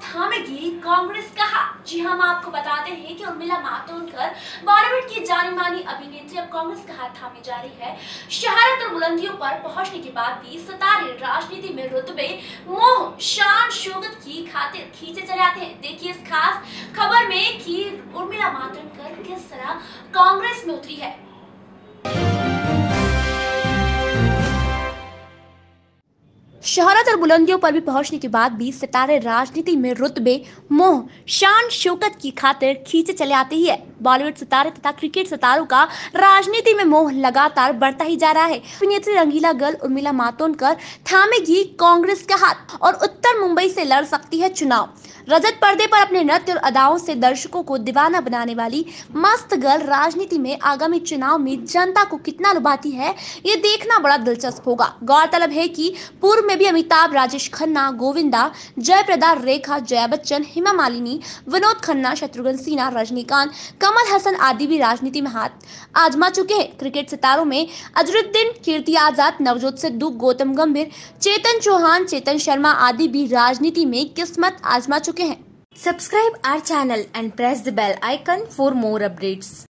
थामेगी कांग्रेस का हाथ। जी हम आपको बताते हैं कि उर्मिला मातोंडकर बॉलीवुड की जानी मानी अभिनेत्री अब कांग्रेस का हाथ थामे जा रही है। शहरत और बुलंदियों पर पहुंचने के बाद भी सितारे राजनीति में रुतबे, मोह, शान, शौकत की खातिर खींचे चले आते हैं। देखिए इस खास खबर में कि उर्मिला मातोंडकर किस तरह कांग्रेस में उतरी है। शहरत और बुलंदियों पर भी पहुंचने के बाद भी सितारे राजनीति में रुतबे, मोह, शान, शौकत की खातिर खींचे चले आते ही है। बॉलीवुड सितारे तथा क्रिकेट सितारों का राजनीति में मोह लगातार बढ़ता ही जा रहा है। अभिनेत्री रंगीला गर्ल उर्मिला मातोंडकर थामेगी कांग्रेस का हाथ और उत्तर मुंबई से लड़ सकती है चुनाव। रजत पर्दे पर अपने नृत्य और अदाओं से दर्शकों को दीवाना बनाने वाली मस्त गर्ल राजनीति में आगामी चुनाव में जनता को कितना लुभाती है, ये देखना बड़ा दिलचस्प होगा। गौरतलब है कि पूर्व में भी अमिताभ, राजेश खन्ना, गोविंदा, जयप्रदा, रेखा, जया बच्चन, हेमा मालिनी, विनोद खन्ना, शत्रुघ्न सिन्हा, रजनीकांत, कमल हसन आदि भी राजनीति में हाथ आजमा चुके हैं। क्रिकेट सितारों में अजरुद्दीन, कीर्ति आजाद, नवजोत सिद्धू, गौतम गंभीर, चेतन चौहान, चेतन शर्मा आदि भी राजनीति में किस्मत आजमा चुके हैं। Subscribe our channel and press the bell icon for more updates.